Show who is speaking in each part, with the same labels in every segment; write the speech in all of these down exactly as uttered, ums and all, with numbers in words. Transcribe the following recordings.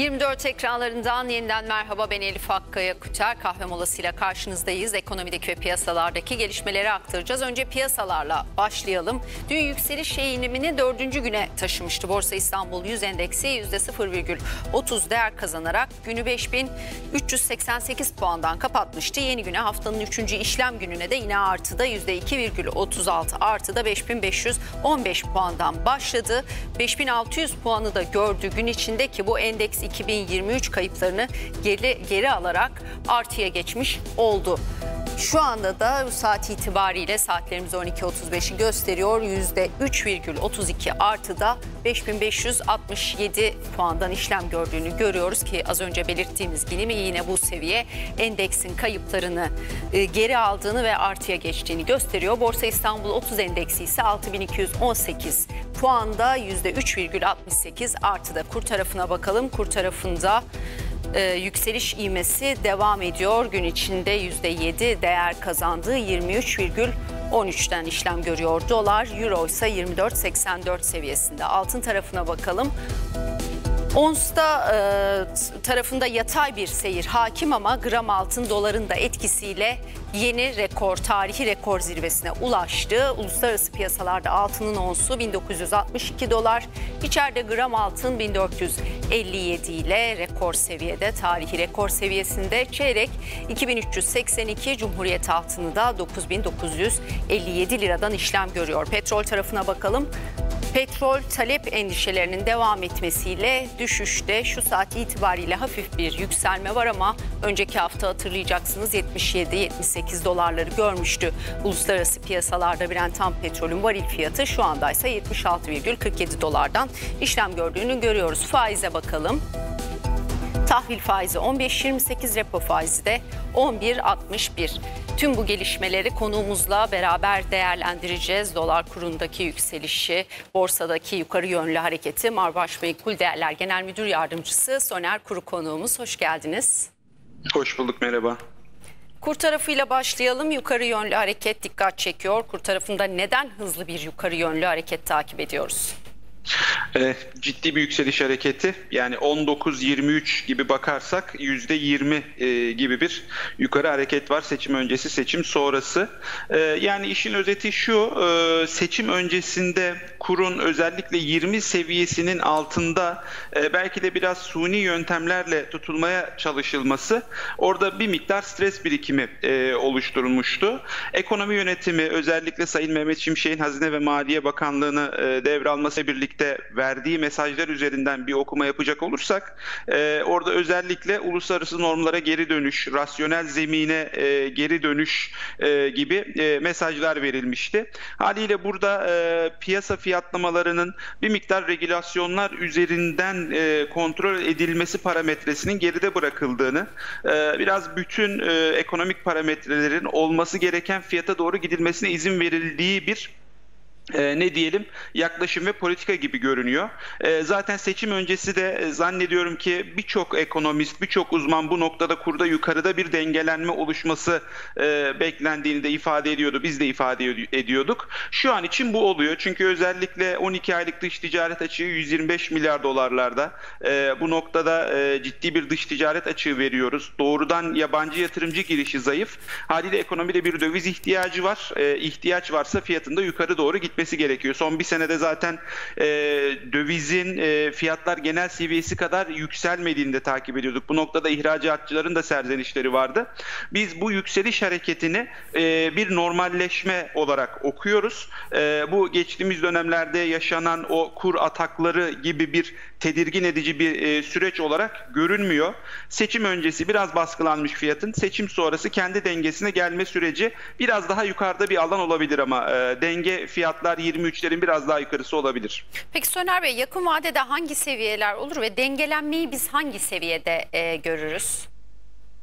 Speaker 1: yirmi dört ekranlarından yeniden merhaba, ben Elif Hakkaya Kuter. Kahve molasıyla karşınızdayız. Ekonomideki ve piyasalardaki gelişmeleri aktaracağız. Önce piyasalarla başlayalım. Dün yükseliş eğilimini dördüncü güne taşımıştı. Borsa İstanbul yüz endeksi yüzde sıfır virgül otuz değer kazanarak günü beş bin üç yüz seksen sekiz puandan kapatmıştı. Yeni güne, haftanın üçüncü işlem gününe de yine artıda yüzde iki virgül otuz altı artıda beş bin beş yüz on beş puandan başladı. beş bin altı yüz puanı da gördü gün içinde ki bu endeks iki bin yirmi üç kayıplarını geri, geri alarak artıya geçmiş oldu. Şu anda da bu saat itibariyle saatlerimiz on iki otuz beşi gösteriyor. yüzde üç virgül otuz iki artıda beş bin beş yüz altmış yedi puandan işlem gördüğünü görüyoruz ki az önce belirttiğimiz gibi yine bu seviye endeksin kayıplarını geri aldığını ve artıya geçtiğini gösteriyor. Borsa İstanbul otuz endeksi ise altı bin iki yüz on sekiz puanda yüzde üç virgül altmış sekiz artıda. Kur tarafına bakalım. Kur tarafında Ee, yükseliş ivmesi devam ediyor. Gün içinde yüzde yedi değer kazandığı yirmi üç virgül on üçten işlem görüyor. Dolar, euro ise yirmi dört virgül seksen dört seviyesinde. Altın tarafına bakalım. Ons'ta e, tarafında yatay bir seyir hakim ama gram altın doların da etkisiyle yeni rekor, tarihi rekor zirvesine ulaştı. Uluslararası piyasalarda altının onsu bin dokuz yüz altmış iki dolar, içeride gram altın bin dört yüz elli yedi ile rekor seviyede, tarihi rekor seviyesinde. Çeyrek iki bin üç yüz seksen iki, Cumhuriyet altını da dokuz bin dokuz yüz elli yedi liradan işlem görüyor. Petrol tarafına bakalım. Petrol talep endişelerinin devam etmesiyle düşüşte. Şu saat itibariyle hafif bir yükselme var ama önceki hafta hatırlayacaksınız yetmiş yedi yetmiş sekiz dolarları görmüştü. Uluslararası piyasalarda Brent ham petrolün varil fiyatı şu anda ise yetmiş altı virgül kırk yedi dolardan işlem gördüğünü görüyoruz. Faize bakalım. Tahvil faizi on beş yirmi sekiz, repo faizi de on bir altmış bir. Tüm bu gelişmeleri konuğumuzla beraber değerlendireceğiz. Dolar kurundaki yükselişi, borsadaki yukarı yönlü hareketi. Marbaş Menkul Değerler Genel Müdür Yardımcısı Soner Kuru konuğumuz. Hoş geldiniz.
Speaker 2: Hoş bulduk, merhaba.
Speaker 1: Kur tarafıyla başlayalım. Yukarı yönlü hareket dikkat çekiyor. Kur tarafında neden hızlı bir yukarı yönlü hareket takip ediyoruz?
Speaker 2: Ee, ciddi bir yükseliş hareketi, yani on dokuz yirmi üç gibi bakarsak yüzde yirmi e, gibi bir yukarı hareket var seçim öncesi seçim sonrası. Ee, yani işin özeti şu, e, seçim öncesinde kurun özellikle yirmi seviyesinin altında e, belki de biraz suni yöntemlerle tutulmaya çalışılması, orada bir miktar stres birikimi e, oluşturulmuştu. Ekonomi yönetimi özellikle Sayın Mehmet Şimşek'in Hazine ve Maliye Bakanlığı'nı e, devralması birlikte verdiği mesajlar üzerinden bir okuma yapacak olursak e, orada özellikle uluslararası normlara geri dönüş, rasyonel zemine e, geri dönüş e, gibi e, mesajlar verilmişti. Haliyle burada e, piyasa fiyatlamalarının bir miktar regülasyonlar üzerinden e, kontrol edilmesi parametresinin geride bırakıldığını, e, biraz bütün e, ekonomik parametrelerin olması gereken fiyata doğru gidilmesine izin verildiği bir Ee, ne diyelim yaklaşım ve politika gibi görünüyor. Ee, zaten seçim öncesi de e, zannediyorum ki birçok ekonomist, birçok uzman bu noktada kurda yukarıda bir dengelenme oluşması e, beklendiğini de ifade ediyordu. Biz de ifade ediyorduk. Şu an için bu oluyor. Çünkü özellikle on iki aylık dış ticaret açığı yüz yirmi beş milyar dolarlarda. E, bu noktada e, ciddi bir dış ticaret açığı veriyoruz. Doğrudan yabancı yatırımcı girişi zayıf. Haliyle ekonomide bir döviz ihtiyacı var. E, ihtiyaç varsa fiyatında yukarı doğru gitmesi gerekiyor. Son bir senede zaten e, dövizin e, fiyatlar genel seviyesi kadar yükselmediğini de takip ediyorduk. Bu noktada ihracatçıların da serzenişleri vardı. Biz bu yükseliş hareketini e, bir normalleşme olarak okuyoruz. E, bu geçtiğimiz dönemlerde yaşanan o kur atakları gibi bir tedirgin edici bir e, süreç olarak görünmüyor. Seçim öncesi biraz baskılanmış fiyatın, seçim sonrası kendi dengesine gelme süreci biraz daha yukarıda bir alan olabilir ama e, denge fiyatlar yirmi üçlerin biraz daha yukarısı olabilir.
Speaker 1: Peki Soner Bey, yakın vadede hangi seviyeler olur ve dengelenmeyi biz hangi seviyede e, görürüz?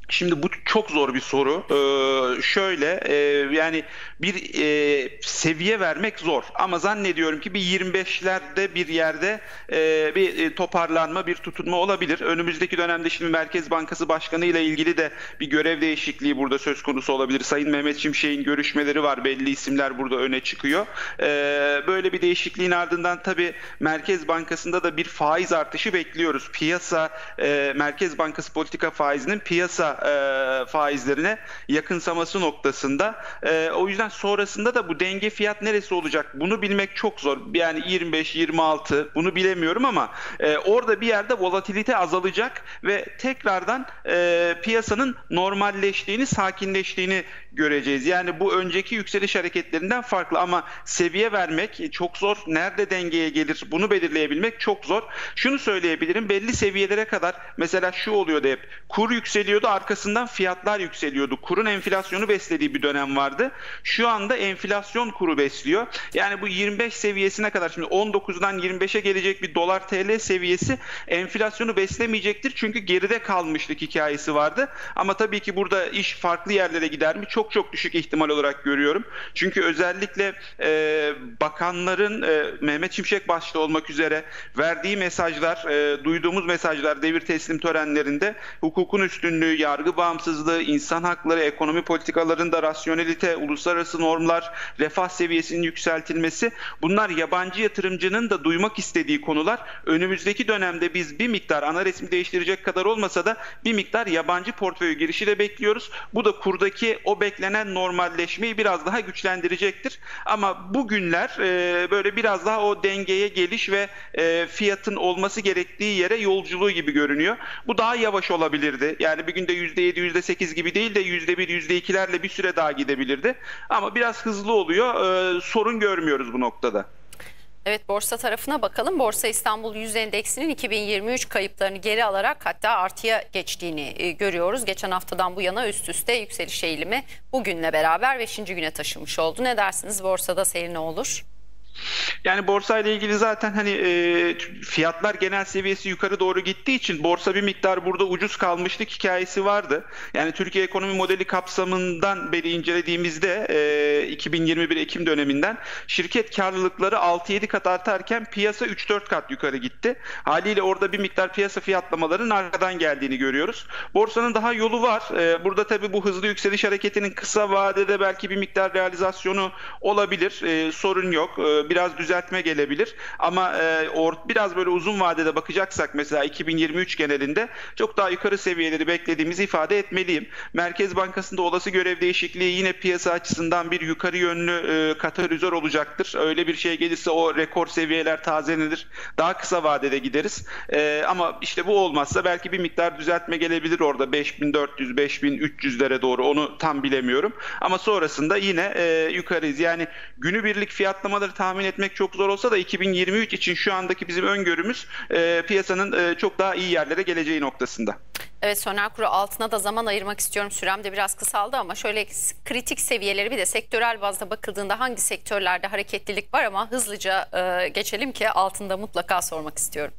Speaker 2: Şimdi bu çok zor bir soru. Ee, şöyle e, yani bir e, seviye vermek zor ama zannediyorum ki bir yirmi beşlerde bir yerde e, bir e, toparlanma, bir tutunma olabilir. Önümüzdeki dönemde şimdi Merkez Bankası Başkanı ile ilgili de bir görev değişikliği burada söz konusu olabilir. Sayın Mehmet Şimşek'in görüşmeleri var. Belli isimler burada öne çıkıyor. Ee, böyle bir değişikliğin ardından tabii Merkez Bankası'nda da bir faiz artışı bekliyoruz. Piyasa e, Merkez Bankası politika faizinin piyasa e, faizlerine yakınsaması noktasında. E, o yüzden sonrasında da bu denge fiyat neresi olacak? Bunu bilmek çok zor. Yani yirmi beş yirmi altı bunu bilemiyorum ama e, orada bir yerde volatilite azalacak ve tekrardan e, piyasanın normalleştiğini, sakinleştiğini göreceğiz. Yani bu önceki yükseliş hareketlerinden farklı ama seviye vermek çok zor. Nerede dengeye gelir bunu belirleyebilmek çok zor. Şunu söyleyebilirim, belli seviyelere kadar mesela şu oluyordu hep. Kur yükseliyordu, arkasından fiyatlar yükseliyordu. Kurun enflasyonu beslediği bir dönem vardı. Şu anda enflasyon kuru besliyor. Yani bu yirmi beş seviyesine kadar, şimdi on dokuzdan yirmi beşe gelecek bir dolar T L seviyesi enflasyonu beslemeyecektir. Çünkü geride kalmışlık hikayesi vardı. Ama tabii ki burada iş farklı yerlere gider mi? Çok çok düşük ihtimal olarak görüyorum. Çünkü özellikle e, bakanların e, Mehmet Şimşek başta olmak üzere verdiği mesajlar, e, duyduğumuz mesajlar devir teslim törenlerinde hukukun üstünlüğü, yargı bağımsızlığı, insan hakları, ekonomi politikalarında rasyonelite, uluslararası normlar, refah seviyesinin yükseltilmesi, bunlar yabancı yatırımcının da duymak istediği konular. Önümüzdeki dönemde biz bir miktar ana resmi değiştirecek kadar olmasa da bir miktar yabancı portföy girişi de bekliyoruz. Bu da kurdaki o beklenen normalleşmeyi biraz daha güçlendirecektir. Ama bugünler e, böyle biraz daha o dengeye geliş ve e, fiyatın olması gerektiği yere yolculuğu gibi görünüyor. Bu daha yavaş olabilirdi. Yani bir günde yüzde yedi yüzde sekiz gibi değil de yüzde bir yüzde ikilerle bir süre daha gidebilirdi. Ama biraz hızlı oluyor. E, sorun görmüyoruz bu noktada.
Speaker 1: Evet, borsa tarafına bakalım. Borsa İstanbul Yüz Endeksinin iki bin yirmi üç kayıplarını geri alarak hatta artıya geçtiğini e, görüyoruz. Geçen haftadan bu yana üst üste yükseliş eğilimi bugünle beraber beşinci güne taşımış oldu. Ne dersiniz? Borsada seyir ne olur?
Speaker 2: Yani borsa ile ilgili zaten hani e, fiyatlar genel seviyesi yukarı doğru gittiği için borsa bir miktar burada ucuz kalmışlık hikayesi vardı. Yani Türkiye ekonomi modeli kapsamından beri incelediğimizde e, iki bin yirmi bir Ekim döneminden şirket karlılıkları altı yedi kat artarken piyasa üç dört kat yukarı gitti. Haliyle orada bir miktar piyasa fiyatlamalarının arkadan geldiğini görüyoruz. Borsanın daha yolu var. E, burada tabii bu hızlı yükseliş hareketinin kısa vadede belki bir miktar realizasyonu olabilir. E, sorun yok. E, biraz düzeltme gelebilir ama e, or, biraz böyle uzun vadede bakacaksak mesela iki bin yirmi üç genelinde çok daha yukarı seviyeleri beklediğimizi ifade etmeliyim. Merkez Bankası'nda olası görev değişikliği yine piyasa açısından bir yukarı yönlü e, katalizör olacaktır. Öyle bir şey gelirse o rekor seviyeler tazelenir. Daha kısa vadede gideriz. E, ama işte bu olmazsa belki bir miktar düzeltme gelebilir orada beş bin dört yüz beş bin üç yüzlere doğru, onu tam bilemiyorum. Ama sonrasında yine e, yukarıyız. Yani günübirlik fiyatlamaları tahmin etmek çok zor olsa da iki bin yirmi üç için şu andaki bizim öngörümüz e, piyasanın e, çok daha iyi yerlere geleceği noktasında.
Speaker 1: Evet, Soner Kuru, altına da zaman ayırmak istiyorum. Sürem de biraz kısaldı ama şöyle kritik seviyeleri bir de sektörel bazda bakıldığında hangi sektörlerde hareketlilik var ama hızlıca e, geçelim ki altında mutlaka sormak istiyorum.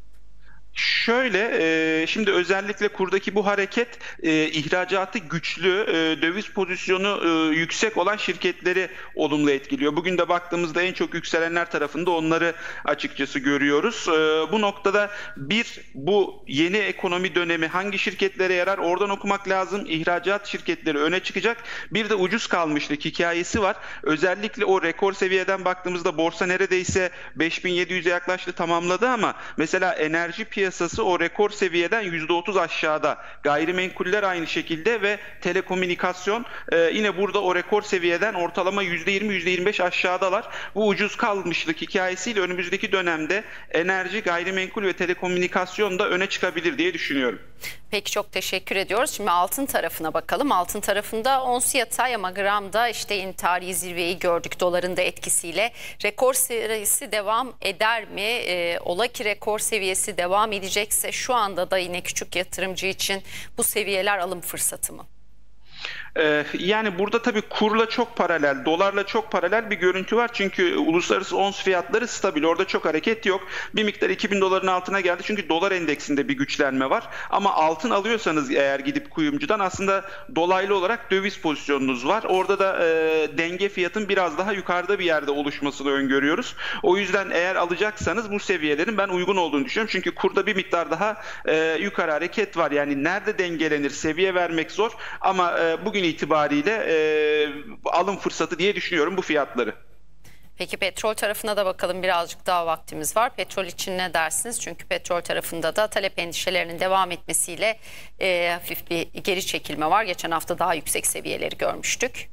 Speaker 2: Şöyle, e, şimdi özellikle kurdaki bu hareket e, ihracatı güçlü, e, döviz pozisyonu e, yüksek olan şirketleri olumlu etkiliyor. Bugün de baktığımızda en çok yükselenler tarafında onları açıkçası görüyoruz. E, bu noktada bir, bu yeni ekonomi dönemi hangi şirketlere yarar oradan okumak lazım. İhracat şirketleri öne çıkacak. Bir de ucuz kalmışlık hikayesi var. Özellikle o rekor seviyeden baktığımızda borsa neredeyse beş bin yedi yüze yaklaştı, tamamladı ama mesela enerji piyasası piyasası o rekor seviyeden yüzde otuz aşağıda. Gayrimenkuller aynı şekilde ve telekomünikasyon e, yine burada o rekor seviyeden ortalama yüzde yirmi yüzde yirmi beş aşağıdalar. Bu ucuz kalmışlık hikayesiyle önümüzdeki dönemde enerji, gayrimenkul ve telekomünikasyon da öne çıkabilir diye düşünüyorum.
Speaker 1: Peki, çok teşekkür ediyoruz. Şimdi altın tarafına bakalım. Altın tarafında ons yatay ama gramda işte tarihi zirveyi gördük doların da etkisiyle. Rekor serisi devam eder mi? Ee, ola ki rekor seviyesi devam edecekse şu anda da yine küçük yatırımcı için bu seviyeler alım fırsatı mı?
Speaker 2: Ee, yani burada tabii kurla çok paralel, dolarla çok paralel bir görüntü var. Çünkü uluslararası ons fiyatları stabil. Orada çok hareket yok. Bir miktar iki bin doların altına geldi. Çünkü dolar endeksinde bir güçlenme var. Ama altın alıyorsanız eğer gidip kuyumcudan aslında dolaylı olarak döviz pozisyonunuz var. Orada da e, denge fiyatın biraz daha yukarıda bir yerde oluşmasını öngörüyoruz. O yüzden eğer alacaksanız bu seviyelerin ben uygun olduğunu düşünüyorum. Çünkü kurda bir miktar daha e, yukarı hareket var. Yani nerede dengelenir, seviye vermek zor. Ama e, bugün itibariyle e, alım fırsatı diye düşünüyorum bu fiyatları.
Speaker 1: Peki petrol tarafına da bakalım, birazcık daha vaktimiz var. Petrol için ne dersiniz? Çünkü petrol tarafında da talep endişelerinin devam etmesiyle e, hafif bir geri çekilme var. Geçen hafta daha yüksek seviyeleri görmüştük.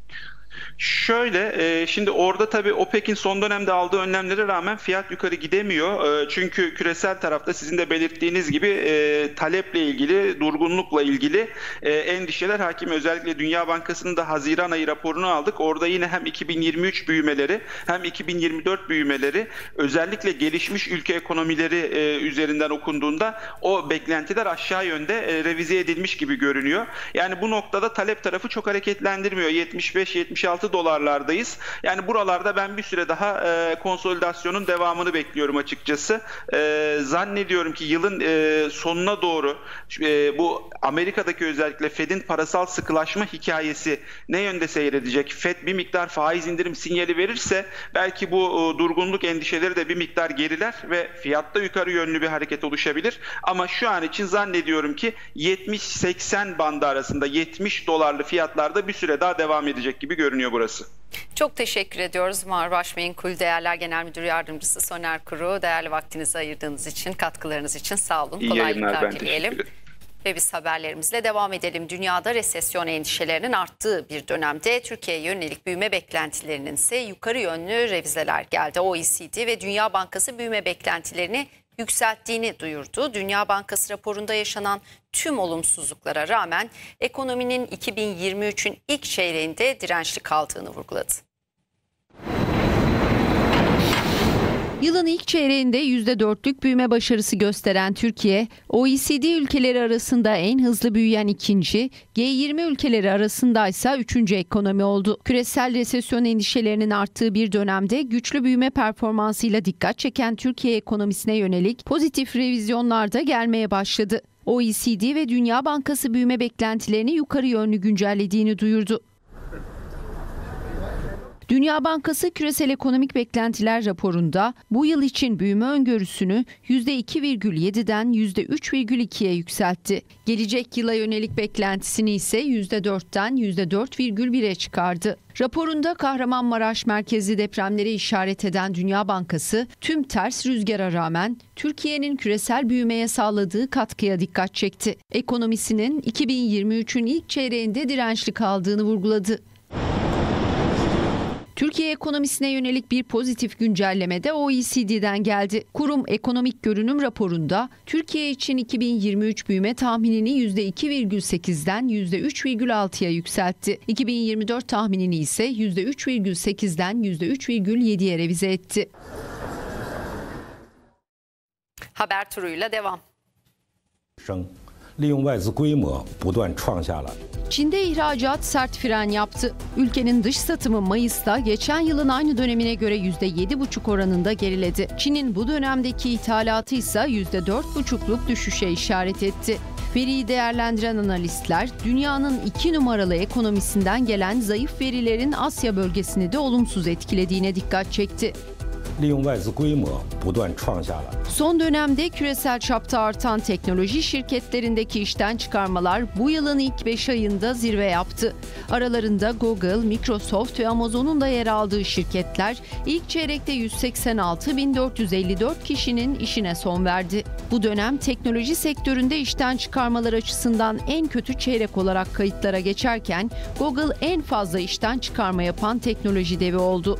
Speaker 2: Şöyle, e, şimdi orada tabii OPEC'in son dönemde aldığı önlemlere rağmen fiyat yukarı gidemiyor. E, çünkü küresel tarafta sizin de belirttiğiniz gibi e, taleple ilgili, durgunlukla ilgili e, endişeler hakim. Özellikle Dünya Bankası'nın da Haziran ayı raporunu aldık. Orada yine hem iki bin yirmi üç büyümeleri hem iki bin yirmi dört büyümeleri özellikle gelişmiş ülke ekonomileri e, üzerinden okunduğunda o beklentiler aşağı yönde e, revize edilmiş gibi görünüyor. Yani bu noktada talep tarafı çok hareketlendirmiyor. yetmiş beş yetmiş altı dolarlardayız. Yani buralarda ben bir süre daha e, konsolidasyonun devamını bekliyorum açıkçası. E, zannediyorum ki yılın e, sonuna doğru e, bu Amerika'daki özellikle Fed'in parasal sıkılaşma hikayesi ne yönde seyredecek? Fed bir miktar faiz indirim sinyali verirse belki bu e, durgunluk endişeleri de bir miktar geriler ve fiyatta yukarı yönlü bir hareket oluşabilir. Ama şu an için zannediyorum ki yetmiş seksen bandı arasında yetmiş dolarlı fiyatlarda bir süre daha devam edecek gibi görünüyor burası.
Speaker 1: Çok teşekkür ediyoruz. Marbaş Menkul Değerler Genel Müdür Yardımcısı Soner Kuru. Değerli vaktinizi ayırdığınız için, katkılarınız için sağ olun.
Speaker 2: İyi
Speaker 1: Kolaylıklar
Speaker 2: yayınlar, ben
Speaker 1: dileyelim. Ve biz haberlerimizle devam edelim. Dünyada resesyon endişelerinin arttığı bir dönemde Türkiye'ye yönelik büyüme beklentilerinin ise yukarı yönlü revizeler geldi. O E C D ve Dünya Bankası büyüme beklentilerini yükselttiğini duyurdu. Dünya Bankası raporunda yaşanan tüm olumsuzluklara rağmen ekonominin iki bin yirmi üçün ilk çeyreğinde dirençli kaldığını vurguladı.
Speaker 3: Yılın ilk çeyreğinde yüzde dörtlük büyüme başarısı gösteren Türkiye, O E C D ülkeleri arasında en hızlı büyüyen ikinci, G yirmi ülkeleri arasındaysa üçüncü ekonomi oldu. Küresel resesyon endişelerinin arttığı bir dönemde güçlü büyüme performansıyla dikkat çeken Türkiye ekonomisine yönelik pozitif revizyonlar da gelmeye başladı. O E C D ve Dünya Bankası büyüme beklentilerini yukarı yönlü güncellediğini duyurdu. Dünya Bankası Küresel Ekonomik Beklentiler raporunda bu yıl için büyüme öngörüsünü yüzde iki virgül yediden yüzde üç virgül ikiye yükseltti. Gelecek yıla yönelik beklentisini ise yüzde dörtten yüzde dört virgül bire çıkardı. Raporunda Kahramanmaraş merkezli depremleri işaret eden Dünya Bankası, tüm ters rüzgara rağmen Türkiye'nin küresel büyümeye sağladığı katkıya dikkat çekti. Ekonomisinin iki bin yirmi üçün ilk çeyreğinde dirençli kaldığını vurguladı. Türkiye ekonomisine yönelik bir pozitif güncelleme de O E C D'den geldi. Kurum Ekonomik Görünüm raporunda Türkiye için iki bin yirmi üç büyüme tahminini yüzde iki virgül sekizden yüzde üç virgül altıya yükseltti. iki bin yirmi dört tahminini ise yüzde üç virgül sekizden yüzde üç virgül yediye revize etti.
Speaker 1: Haber turuyla devam.
Speaker 4: 利用外资规模不断创下了
Speaker 3: Çin'de ihracat sert fren yaptı. Ülkenin dış satımı Mayıs'ta geçen yılın aynı dönemine göre yüzde yedi buçuk oranında geriledi. Çin'in bu dönemdeki ithalatı ise yüzde dört buçukluk düşüşe işaret etti. Veriyi değerlendiren analistler, dünyanın iki numaralı ekonomisinden gelen zayıf verilerin Asya bölgesini de olumsuz etkilediğine dikkat çekti.
Speaker 4: 利用外资规模不断创下了
Speaker 3: Son dönemde küresel çapta artan teknoloji şirketlerindeki işten çıkarmalar bu yılın ilk beş ayında zirve yaptı. Aralarında Google, Microsoft ve Amazon'un da yer aldığı şirketler ilk çeyrekte yüz seksen altı bin dört yüz elli dört kişinin işine son verdi. Bu dönem teknoloji sektöründe işten çıkarmalar açısından en kötü çeyrek olarak kayıtlara geçerken Google en fazla işten çıkarma yapan teknoloji devi oldu.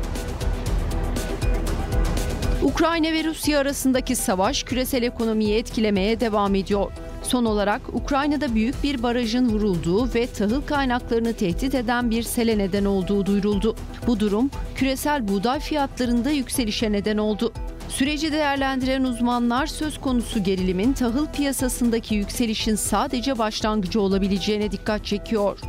Speaker 3: Ukrayna ve Rusya arasındaki savaş küresel ekonomiyi etkilemeye devam ediyor. Son olarak Ukrayna'da büyük bir barajın vurulduğu ve tahıl kaynaklarını tehdit eden bir sele neden olduğu duyuruldu. Bu durum küresel buğday fiyatlarında yükselişe neden oldu. Süreci değerlendiren uzmanlar söz konusu gerilimin tahıl piyasasındaki yükselişin sadece başlangıcı olabileceğine dikkat çekiyor.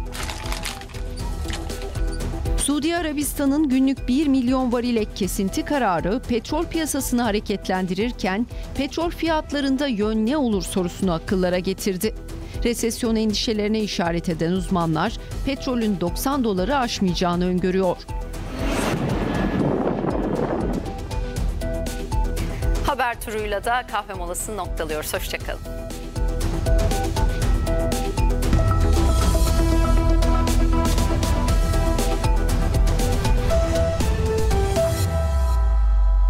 Speaker 3: Suudi Arabistan'ın günlük bir milyon varil ek kesinti kararı petrol piyasasını hareketlendirirken petrol fiyatlarında yön ne olur sorusunu akıllara getirdi. Resesyon endişelerine işaret eden uzmanlar petrolün doksan doları aşmayacağını öngörüyor.
Speaker 1: Haber turuyla da kahve molasını noktalıyoruz. Hoşça kalın.